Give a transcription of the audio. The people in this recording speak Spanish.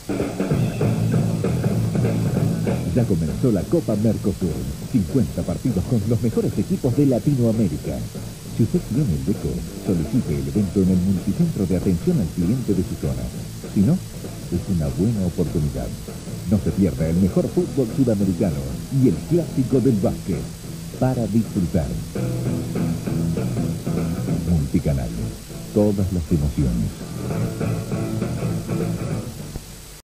Ya comenzó la Copa Mercosur. 50 partidos con los mejores equipos de Latinoamérica. Si usted tiene el DECO, solicite el evento en el multicentro de atención al cliente de su zona. Si no, es una buena oportunidad. No se pierda el mejor fútbol sudamericano y el clásico del básquet para disfrutar. Multicanal. Todas las emociones.